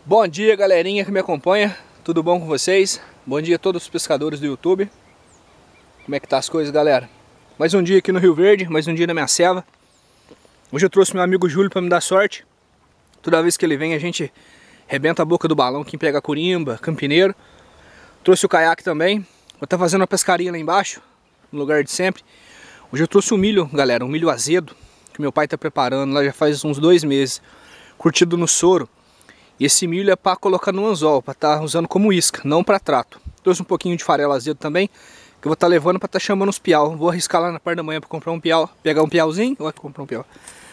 Bom dia, galerinha que me acompanha, tudo bom com vocês? Bom dia a todos os pescadores do YouTube. Como é que tá as coisas, galera? Mais um dia aqui no Rio Verde, mais um dia na minha ceva. Hoje eu trouxe meu amigo Júlio para me dar sorte. Toda vez que ele vem a gente rebenta a boca do balão, quem pega curimba, campineiro. Trouxe o caiaque também. Vou estar fazendo uma pescaria lá embaixo, no lugar de sempre. Hoje eu trouxe um milho, galera, um milho azedo, que meu pai tá preparando lá já faz uns 2 meses. Curtido no soro. E esse milho é para colocar no anzol, para estar usando como isca, não para trato. Trouxe um pouquinho de farelo azedo também, que eu vou estar levando para estar chamando os piau. Vou arriscar lá na parte da manhã para comprar um piau, pegar um piauzinho, ou comprar um piau.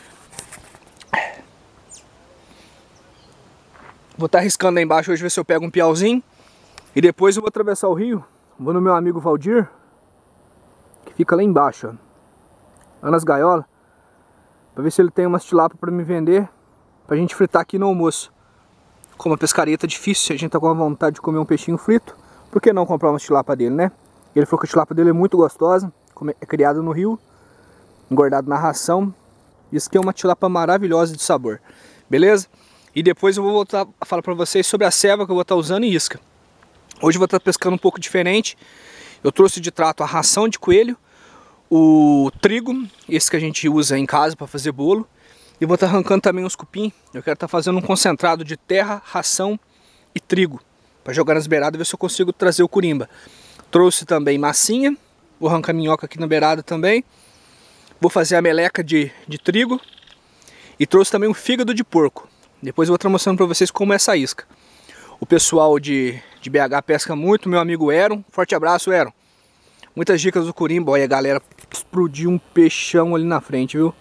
Vou estar arriscando lá embaixo hoje, ver se eu pego um piauzinho. E depois eu vou atravessar o rio, vou no meu amigo Valdir, que fica lá embaixo, ó, lá nas gaiolas, para ver se ele tem umas tilápias para me vender, pra gente fritar aqui no almoço. Como a pescaria tá difícil, a gente tá com a vontade de comer um peixinho frito, por que não comprar uma tilápia dele, né? Ele falou que a tilápia dele é muito gostosa, é criada no rio, engordado na ração. Isso aqui é uma tilápia maravilhosa de sabor, beleza? E depois eu vou voltar a falar pra vocês sobre a ceva que eu vou estar usando em isca. Hoje eu vou estar pescando um pouco diferente. Eu trouxe de trato a ração de coelho, o trigo, esse que a gente usa em casa para fazer bolo. E vou estar arrancando também os cupim. Eu quero estar fazendo um concentrado de terra, ração e trigo, para jogar nas beiradas e ver se eu consigo trazer o curimba. Trouxe também massinha, vou arrancar minhoca aqui na beirada também. Vou fazer a meleca de trigo. E trouxe também um fígado de porco. Depois eu vou estar mostrando para vocês como é essa isca. O pessoal de BH pesca muito, meu amigo Eron. Forte abraço, Eron. Muitas dicas do curimba. Olha, galera, explodiu um peixão ali na frente, viu?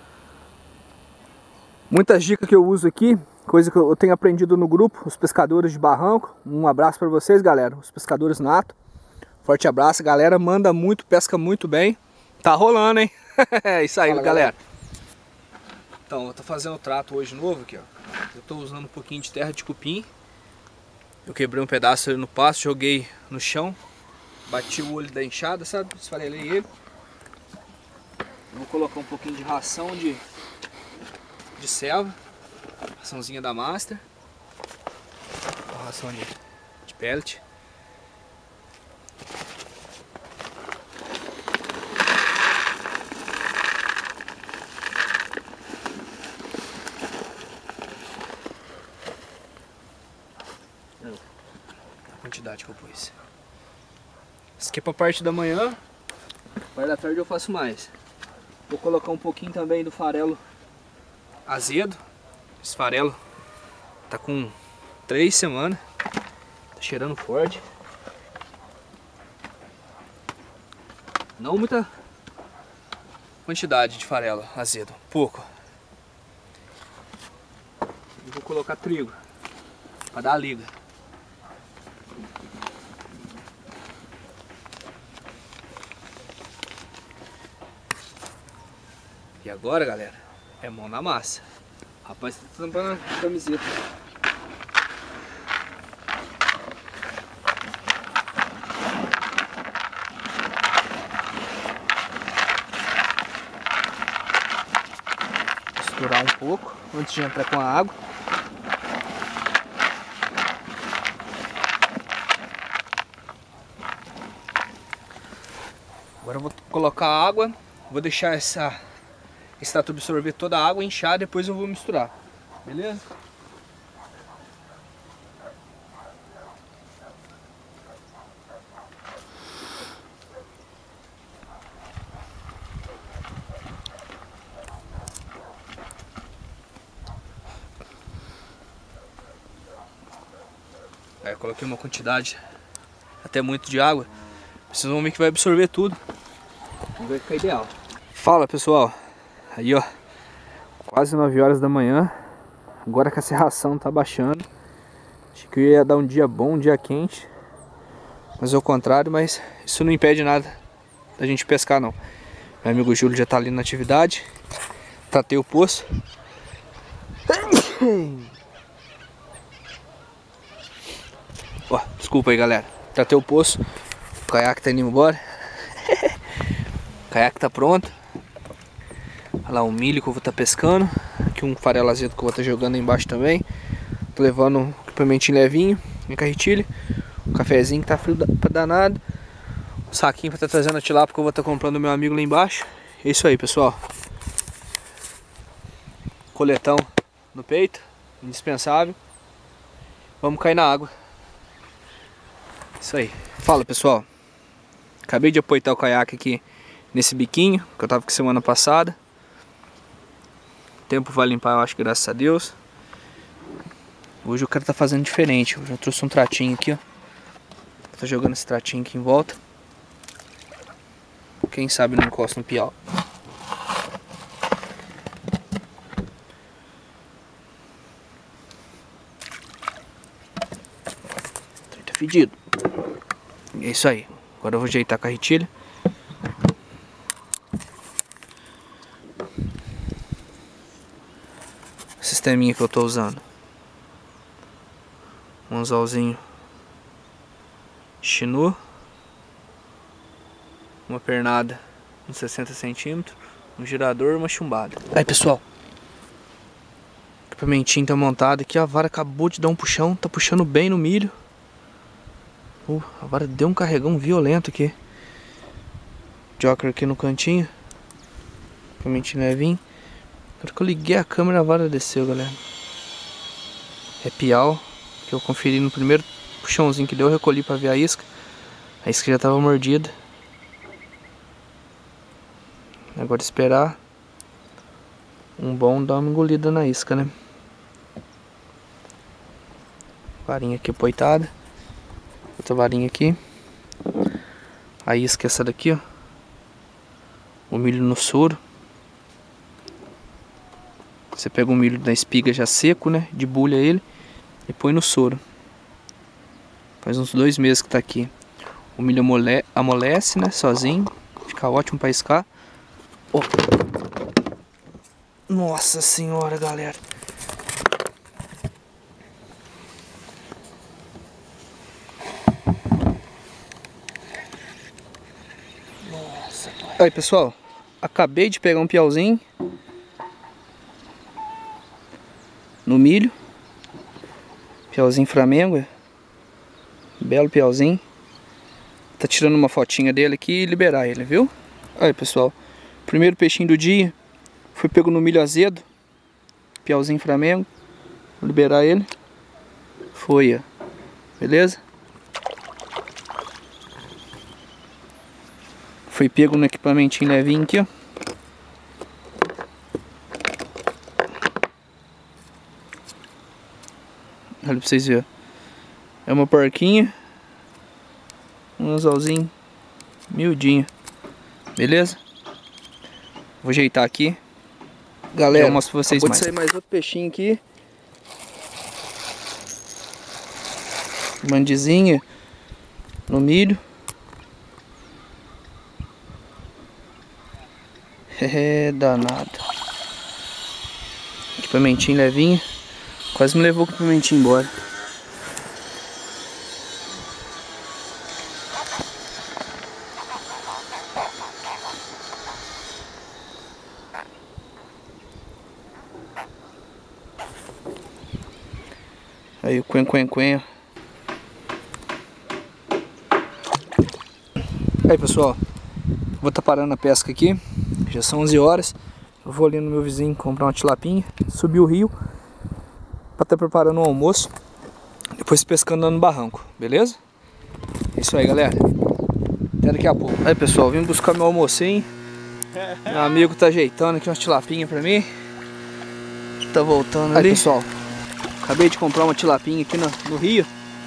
Muitas dicas que eu uso aqui, coisa que eu tenho aprendido no grupo, os pescadores de barranco. Um abraço para vocês, galera, os pescadores nato. Forte abraço, galera, manda muito, pesca muito bem. Tá rolando, hein? É isso aí, fala, galera. Então, eu tô fazendo o trato hoje novo aqui, ó. Eu tô usando um pouquinho de terra de cupim. Eu quebrei um pedaço ali no pasto, joguei no chão. Bati o olho da enxada, sabe? Esfarelei ele. Vou colocar um pouquinho de ração de selva, raçãozinha da Master, uma ração de pellet. A quantidade que eu pus. Isso aqui é pra parte da manhã, parte da tarde eu faço mais. Vou colocar um pouquinho também do farelo azedo. Esse farelo tá com 3 semanas, tá cheirando forte. Não muita quantidade de farelo azedo, pouco. E vou colocar trigo para dar a liga. E agora, galera, é mão na massa. Rapaz, tá tampando a camiseta. Misturar um pouco antes de entrar com a água. Agora eu vou colocar a água. Vou deixar esse trato absorver toda a água, inchar, depois eu vou misturar, beleza? Aí eu coloquei uma quantidade até muito de água. Vocês vão ver que vai absorver tudo. Vai ficar ideal. Fala, pessoal. Aí, ó, quase 9 horas da manhã. Agora que a serração tá baixando. Achei que eu ia dar um dia bom, um dia quente. Mas é o contrário, mas isso não impede nada da gente pescar, não. Meu amigo Júlio já tá ali na atividade. Tratei o poço. Ó, desculpa aí, galera. Tratei o poço. O caiaque tá indo embora. O caiaque tá pronto. Olha lá o milho que eu vou estar pescando. Aqui um farelo azedo que eu vou estar jogando aí embaixo também. Tô levando um equipamentinho levinho, minha carretilha, um cafezinho que tá frio pra danado, um saquinho pra estar trazendo a tilápia que eu vou estar comprando do meu amigo lá embaixo. É isso aí, pessoal. Coletão no peito, indispensável. Vamos cair na água. Isso aí. Fala, pessoal. Acabei de apoiar o caiaque aqui nesse biquinho que eu tava aqui semana passada. O tempo vai limpar, eu acho, graças a Deus. Hoje o cara tá fazendo diferente. Eu já trouxe um tratinho aqui, ó. Tá jogando esse tratinho aqui em volta. Quem sabe não encosta no piau. Tá fedido. É isso aí. Agora eu vou ajeitar a carretilha. O sisteminha que eu tô usando. Um anzolzinho Shinu, uma pernada uns 60 centímetros, um girador e uma chumbada. Aí, pessoal, o equipamentinho tá montado aqui, a vara acabou de dar um puxão, tá puxando bem no milho. A vara deu um carregão violento aqui. Joker aqui no cantinho, equipamentinho levinho. Na hora que eu liguei a câmera, a vara desceu, galera. É piau, que eu conferi no primeiro puxãozinho que deu, eu recolhi pra ver a isca. A isca já tava mordida. Agora esperar um bom dar uma engolida na isca, né? Varinha aqui apoitada. Outra varinha aqui. A isca é essa daqui, ó. O milho no soro. Você pega o milho da espiga já seco, né? Debulha ele e põe no soro. Faz uns 2 meses que tá aqui. O milho amolece, né? Sozinho. Fica ótimo pra iscar. Oh. Nossa senhora, galera. Nossa. Aí, pessoal. Acabei de pegar um piauzinho no milho. Piauzinho Flamengo. Belo piauzinho. Tá tirando uma fotinha dele aqui e liberar ele, viu? Aí, pessoal, primeiro peixinho do dia. Fui pego no milho azedo. Piauzinho Flamengo. Vou liberar ele. Foi, ó. Beleza? Fui pego no equipamentinho levinho aqui, ó. Olha pra vocês verem. É uma porquinha. Um anzolzinho miudinho. Beleza? Vou ajeitar aqui. Galera, eu mostro pra vocês mais. Pode sair mais outro peixinho aqui. Mandizinha no milho. É danado. Equipamentinho levinho. Quase me levou o equipamentinho embora. Aí o quen. Aí, pessoal, vou estar parando a pesca aqui. Já são 11 horas. Eu vou ali no meu vizinho comprar uma tilapinha, subir o rio para estar preparando o almoço. Depois pescando lá no barranco, beleza? É isso aí, galera. Até daqui a pouco. Aí, pessoal, vim buscar meu almocinho. Meu amigo tá ajeitando aqui umas tilapinhas pra mim. Tá voltando ali. Aí, pessoal, acabei de comprar uma tilapinha aqui no rio.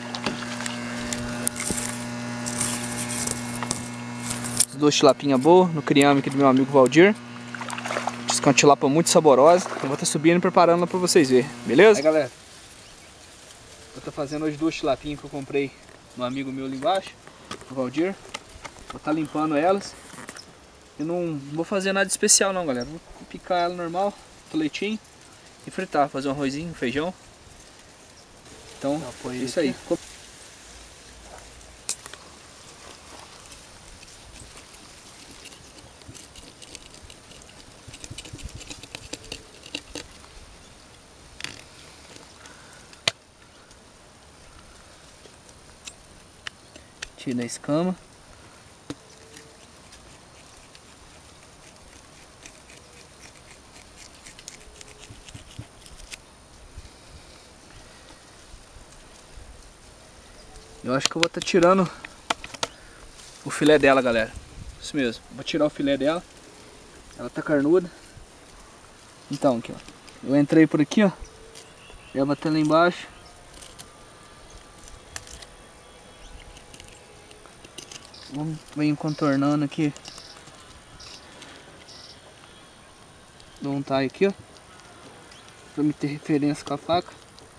As 2 tilapinhas boas no criame aqui do meu amigo Valdir. Diz que é uma tilapa muito saborosa. Eu vou estar subindo e preparando ela pra vocês verem, beleza? Aí, galera, vou estar fazendo hoje 2 tilapinhas que eu comprei no amigo meu ali embaixo, o Valdir. Vou estar limpando elas. E não vou fazer nada especial não, galera. Vou picar ela normal, com leitinho e fritar, fazer um arrozinho, um feijão. Então, é isso aí. parte da escama. Eu acho que eu vou estar tirando o filé dela, galera. Isso mesmo, vou tirar o filé dela. Ela tá carnuda. Então, aqui, ó. Eu entrei por aqui, ó. Leva até lá embaixo. Vamos vem contornando aqui. Dou um tie aqui, ó. Pra me ter referência com a faca.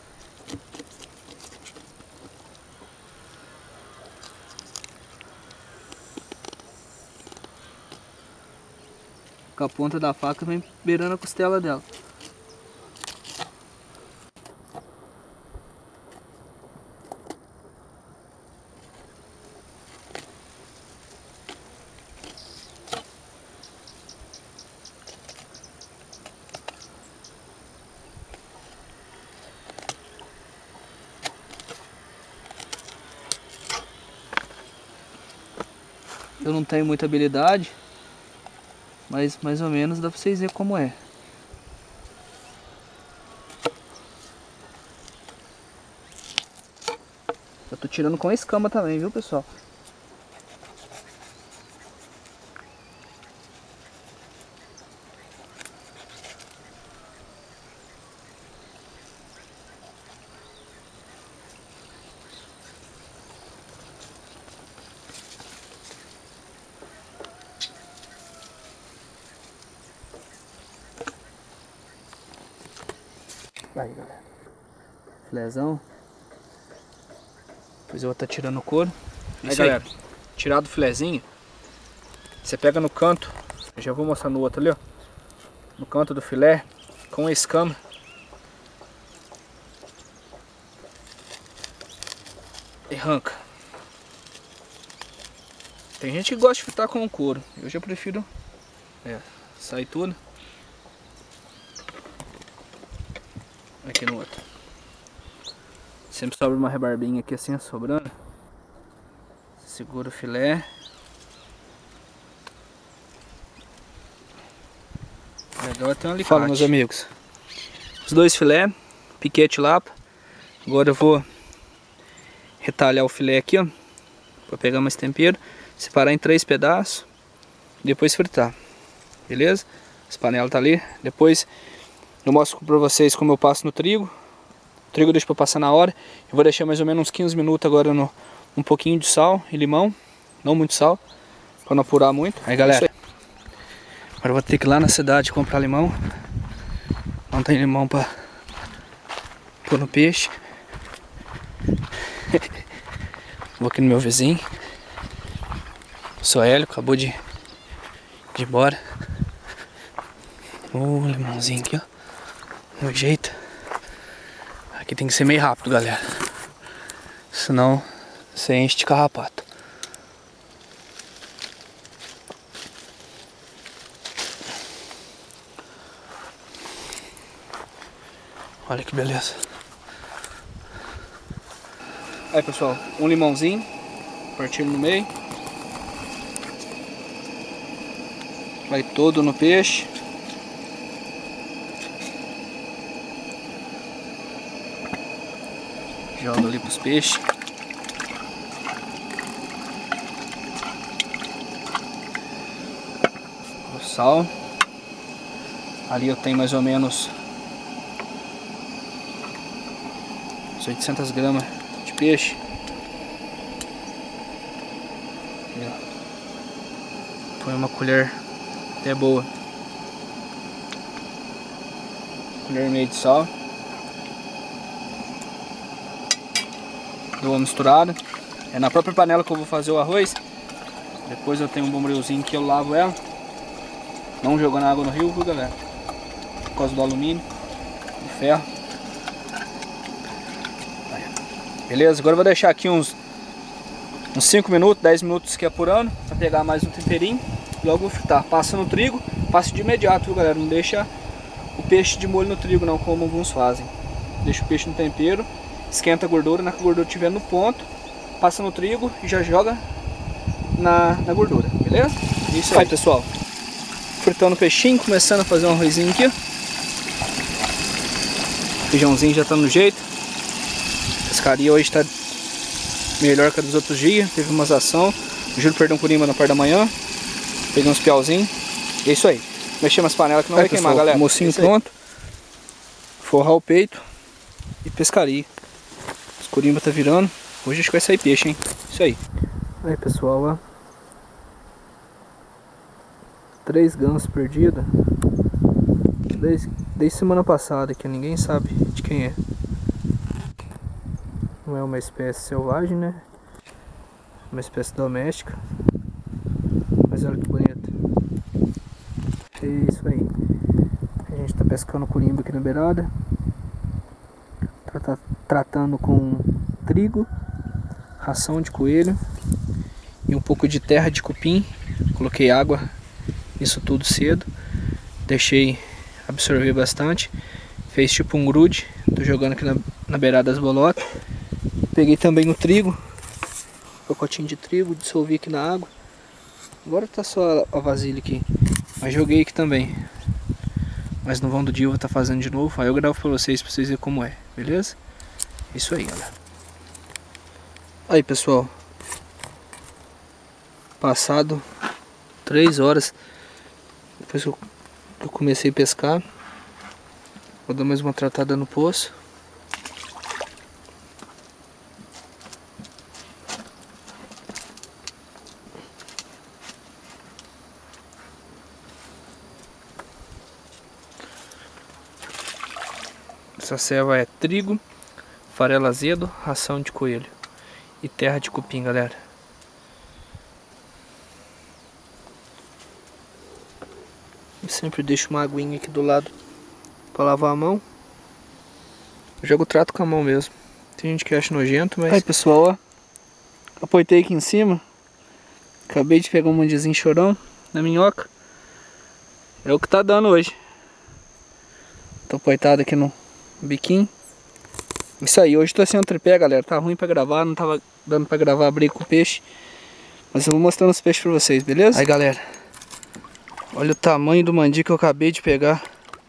Com a ponta da faca vem beirando a costela dela. Eu não tenho muita habilidade, mas mais ou menos dá pra vocês verem como é. Eu tô tirando com a escama também, viu, pessoal? Aí, galera, filézão. Depois eu vou estar tirando o couro. Aí, galera, tirado o filézinho, você pega no canto, eu já vou mostrar no outro ali, ó, no canto do filé, com a escama. E arranca. Tem gente que gosta de fritar com o couro, eu já prefiro sair tudo. Aqui no outro. Sempre sobra uma rebarbinha aqui assim, sobrando. Segura o filé. Legal, tem um alicate. Fala, meus amigos. Os dois filé, piquete lapa. Agora eu vou retalhar o filé aqui, ó, para pegar mais tempero. Separar em 3 pedaços. Depois fritar. Beleza? Essa panela tá ali. Depois eu mostro pra vocês como eu passo no trigo. O trigo eu deixo pra passar na hora. Eu vou deixar mais ou menos uns 15 minutos agora no um pouquinho de sal e limão. Não muito sal, pra não apurar muito. Aí, galera, agora eu vou ter que ir lá na cidade comprar limão. Não tem limão pra pôr no peixe. Vou aqui no meu vizinho. Sou Hélio, acabou de ir embora. Limãozinho aqui, ó. No jeito. Aqui tem que ser meio rápido, galera. Senão você enche de carrapato. Olha que beleza. Aí, pessoal, um limãozinho partindo no meio. Vai todo no peixe. Joga ali pros peixes. O sal. Ali eu tenho mais ou menos 800 gramas de peixe. Põe uma colher até boa. Colher e meia de sal. Dou uma misturada. É na própria panela que eu vou fazer o arroz. Depois eu tenho um bombrilzinho que eu lavo ela. Não jogando água no rio, viu, galera? Por causa do alumínio, do ferro. Aí. Beleza? Agora eu vou deixar aqui uns 5 minutos, 10 minutos aqui apurando, pra pegar mais um temperinho. Logo vou fritar. Passa no trigo, passa de imediato, viu, galera? Não deixa o peixe de molho no trigo não, como alguns fazem. Deixa o peixe no tempero. Esquenta a gordura, na que a gordura estiver no ponto, passa no trigo e já joga na gordura, beleza? Isso aí, pessoal. Fritando o peixinho, começando a fazer um arrozinho aqui, ó. O feijãozinho já tá no jeito. A pescaria hoje tá melhor que a dos outros dias. Teve umas ações. O Júlio perdeu um curimba na parte da manhã. Peguei uns piauzinhos. É isso aí. Mexer umas panelas que não vai queimar, galera. Mocinho pronto. Forrar o peito. E pescaria. Os curimba tá virando. Hoje acho que vai sair peixe, hein? Isso aí. Aí, pessoal, ó. 3 gansos perdidos. Desde semana passada, que ninguém sabe de quem é. Não é uma espécie selvagem, né? Uma espécie doméstica. Mas olha que bonito. É isso aí. A gente tá pescando curimba aqui na beirada. Tratando com trigo, ração de coelho e um pouco de terra de cupim. Coloquei água, isso tudo cedo. Deixei absorver bastante. Fez tipo um grude. Tô jogando aqui na beirada das bolotas. Peguei também o trigo, um pacotinho de trigo, dissolvi aqui na água. Agora tá só a vasilha aqui, mas joguei aqui também. Mas no vão do dia eu vou estar fazendo de novo. Aí eu gravo pra vocês verem como é, beleza? Isso aí, galera. Aí, pessoal, passado 3 horas depois que eu comecei a pescar, vou dar mais uma tratada no poço. Essa ceva é trigo, farelo azedo, ração de coelho e terra de cupim, galera. Eu sempre deixo uma aguinha aqui do lado para lavar a mão. Eu jogo o trato com a mão mesmo. Tem gente que acha nojento, mas... Aí, pessoal, ó. Apoitei aqui em cima. Acabei de pegar um mandizinho chorão na minhoca. É o que tá dando hoje. Tô apoitado aqui no biquinho. Isso aí, hoje tô sem um tripé, galera. Tá ruim pra gravar, não tava dando pra gravar briga com o peixe. Mas eu vou mostrando os peixes pra vocês, beleza? Aí, galera, olha o tamanho do mandi que eu acabei de pegar.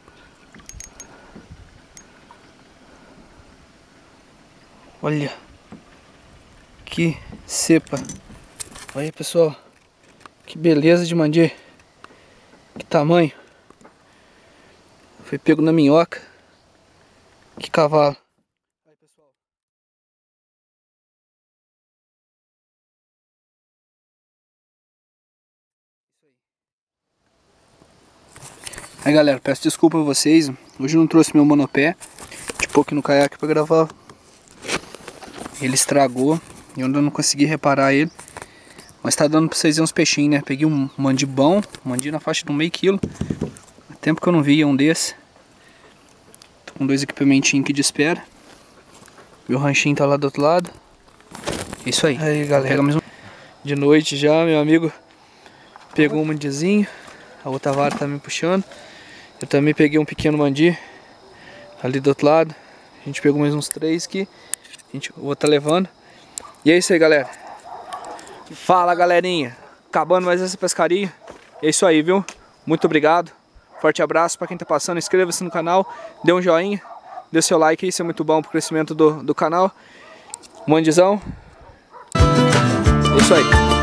Olha que cepa. Olha aí, pessoal, que beleza de mandi. Que tamanho. Foi pego na minhoca. Que cavalo. Aí, pessoal. Aí, galera, peço desculpa a vocês. Hoje eu não trouxe meu monopé de pôr aqui no caiaque pra gravar. Ele estragou e eu ainda não consegui reparar ele. Mas tá dando pra vocês verem uns peixinhos, né? Peguei um mandi bom, um mandi na faixa de 1/2 quilo. Há tempo que eu não via um desse. Tô com 2 equipamentinhos aqui de espera. Meu ranchinho tá lá do outro lado. Isso aí. Aí, galera. Pega mais um... De noite já, meu amigo pegou um mandizinho. A outra vara tá me puxando. Eu também peguei um pequeno mandi ali do outro lado. A gente pegou mais uns 3 aqui. O outro tá levando. E é isso aí, galera. Fala, galerinha. Acabando mais essa pescaria. É isso aí, viu? Muito obrigado. Forte abraço pra quem tá passando. Inscreva-se no canal. Dê um joinha. Dê seu like. Isso é muito bom pro crescimento do canal. Mandizão. É isso aí.